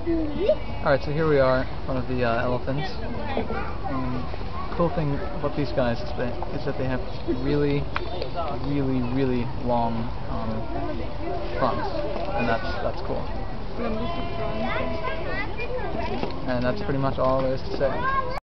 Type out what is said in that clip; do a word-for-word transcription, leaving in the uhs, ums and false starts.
Alright, so here we are in front of the uh, elephants. And the cool thing about these guys is that, is that they have really, really, really long um, fronts, and that's that's cool. And that's pretty much all there is to say.